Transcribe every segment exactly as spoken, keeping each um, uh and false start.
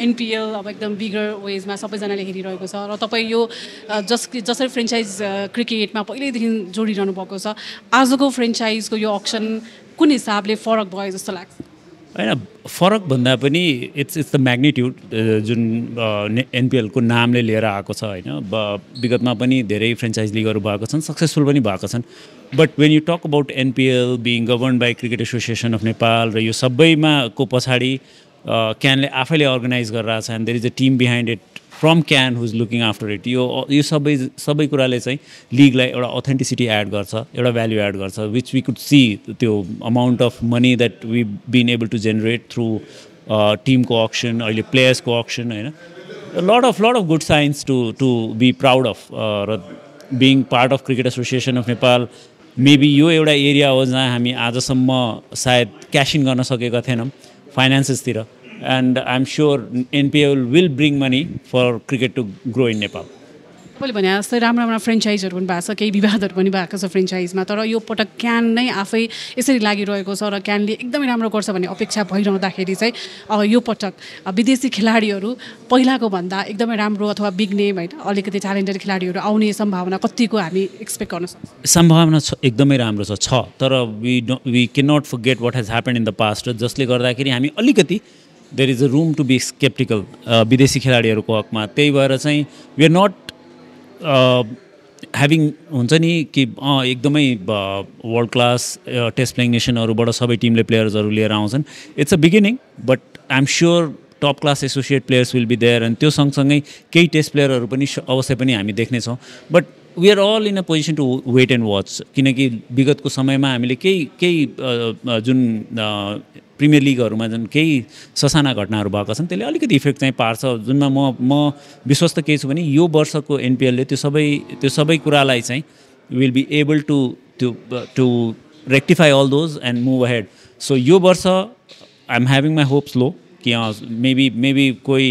NPL अब एकदम बिगर वेजमा सबैजनाले हेरिरहेको छ र तपाईँ यो जस जसरी फ्रेन्चाइज क्रिकेटमा पहिल्यैदेखि जोडिरहनु भएको छ आजको फ्रेन्चाइजको यो अक्सन कुन हिसाबले फरक भयो जस्तो लाग्छ होइन फरक भन्दा पनि इट्स इट्स द म्याग्निट्युड जुन एनपिएलको नामले लिएर आएको छ होइन विगतमा पनि धेरै फ्रेन्चाइज लिगहरू भएको छन् सक्सेसफुल पनि भएको छन् but when you talk about NPL being govern by cricket association of Nepal र यो सबैमा को पछाडि क्यानले आफैले अर्गनाइज गरेर छ and there is a team behind it from CAN who's looking after it यो यो सबै सबै कुराले चाहिँ लिगलाई एउटा अथेन्टिसिटी एड गर्छ एउटा भ्याल्यु एड गर्छ विच वी कुड सी त्यो amount of money that we been able to generate through टिमको अक्सन अहिले प्लेयर्सको अक्सन होइन lot of lot of good signs to to be proud of र being part of cricket association of Nepal maybe यो एउटा area हो जहाँ हामी आजसम्म सायद क्यास इन गर्न सकेका थिएनौँ फाइनेन्सेसतिर and I'm sure N P L will bring money for cricket to grow in Nepal. तपाईँले भने जस्तै राम्रो राम्रो फ्रेन्चाइजहरू पनि भएको छ केही विवादहरू पनि भएको छ फ्रेन्चाइजमा तर यो पटक क्यान नै आफै यसरी लागिरहेको छ र क्यानले एकदमै राम्रो गर्छ भन्ने अपेक्षा भइरहँदाखेरि चाहिँ यो पटक विदेशी खेलाडीहरू पहिलाको भन्दा एकदमै राम्रो अथवा बिग नेम होइन अलिकति ट्यालेन्टेड खेलाडीहरू आउने सम्भावना कतिको हामी एक्सपेक्ट गर्न सक्छौँ सम्भावना छ एकदमै राम्रो छ छ तर we we can not forget what has happen in the past जसले गर्दाखेरि हामी अलिकति there is a room to be sceptical विदेशी खेलाडीहरूको हकमा त्यही भएर चाहिँ वी आर नट ह्याभिङ हुन्छ नि कि एकदमै वर्ल्ड क्लास टेस्ट प्लेइङ नेसनहरूबाट सबै टिमले प्लेयर्सहरू लिएर आउँछन् it's a beginning but I am sure top class associate players will be there अनि त्यो सँगसँगै केही टेस्ट प्लेयरहरू पनि अवश्य पनि हामी देख्नेछौँ but we are all in a position to wait and watch किनकि विगतको समयमा हामीले केही केही जुन प्रिमियर लिगहरूमा जुन केही ससाना घटनाहरू भएका छन् त्यसले अलिकति इफेक्ट चाहिँ पार्छ जुनमा म म विश्वस्त केही छु भने यो वर्षको एनपिएलले त्यो सबै त्यो सबै कुरालाई चाहिँ will be able to to to rectify all those and move ahead so यो वर्ष I am having my hopes लो कि मेबी मेबी कोही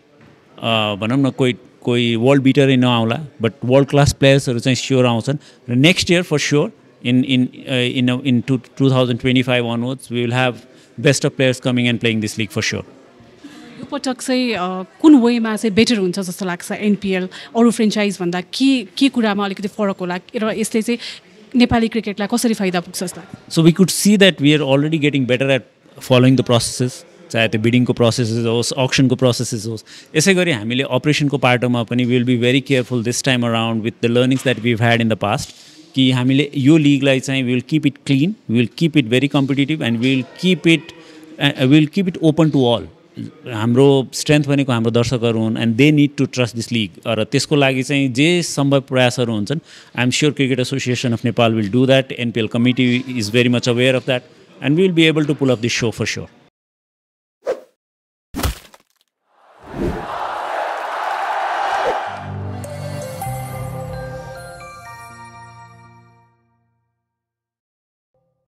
भनौँ न कोही कोही वर्ल्ड बिटरै नआउला बट वर्ल्ड क्लास प्लेयर्सहरू चाहिँ स्योर आउँछन् र next year for sure in in in in two two thousand twenty five onwards we will have best of players coming and playing this league for sure यो पटक चाहिँ कुन वेमा चाहिँ बेटर हुन्छ जस्तो लाग्छ एनपिएल अरू फ्रेन्चाइज भन्दा के के कुरामा अलिकति फरक होला र यसले चाहिँ नेपाली क्रिकेटलाई कसरी फाइदा पुग्छ जस्तो लाग्छ so we could see that we are already getting better at following the processes चाहे त्यो बिडिङको प्रोसेसेस होस् अक्सनको प्रोसेसेस होस् यसै गरी हामीले अपरेसनको पार्टमा पनि will be very careful this time around with the learnings that we had in the past कि हामीले यो लिगलाई चाहिँ will keep it clean will keep it very competitive and will keep it will keep it open to all हाम्रो strength भनेको हाम्रो दर्शकहरू हुन् and they need to trust this league र त्यसको लागि चाहिँ जे सम्भव प्रयासहरू हुन्छन् I am sure cricket association of Nepal will do that NPL committee is very much aware of that and will be able to pull up this so for sure